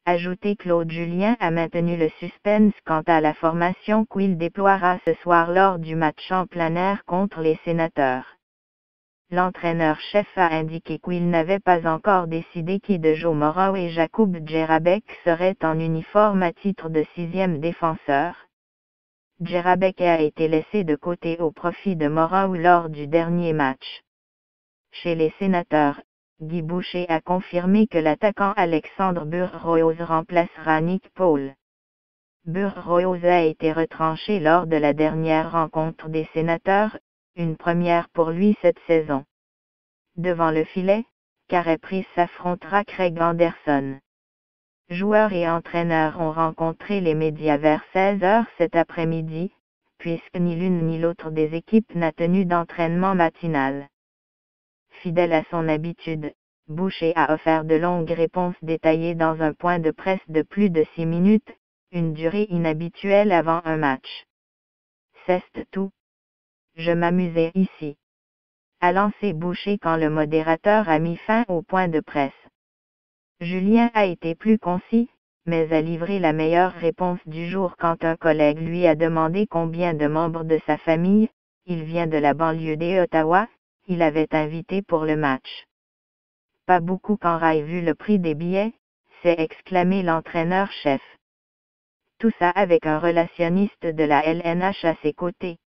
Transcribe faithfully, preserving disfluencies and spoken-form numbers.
ajouté Claude Julien a maintenu le suspense quant à la formation qu'il déploiera ce soir lors du match en plein air contre les Sénateurs. L'entraîneur-chef a indiqué qu'il n'avait pas encore décidé qui de Joe Morrow et Jakub Djerabek seraient en uniforme à titre de sixième défenseur. Djerabek a été laissé de côté au profit de Morrow lors du dernier match. Chez les Sénateurs, Guy Boucher a confirmé que l'attaquant Alexandre Burrows remplacera Nick Paul. Burrows a été retranché lors de la dernière rencontre des Sénateurs, une première pour lui cette saison. Devant le filet, Carey Price affrontera Craig Anderson. Joueurs et entraîneurs ont rencontré les médias vers seize heures cet après-midi, puisque ni l'une ni l'autre des équipes n'a tenu d'entraînement matinal. Fidèle à son habitude, Boucher a offert de longues réponses détaillées dans un point de presse de plus de six minutes, une durée inhabituelle avant un match. C'est tout. Je m'amusais ici. A lancé Boucher quand le modérateur a mis fin au point de presse. Julien a été plus concis, mais a livré la meilleure réponse du jour quand un collègue lui a demandé combien de membres de sa famille, il vient de la banlieue d'Ottawa, il avait invité pour le match. Pas beaucoup quand Rai vu le prix des billets, s'est exclamé l'entraîneur-chef. Tout ça avec un relationniste de la L N H à ses côtés.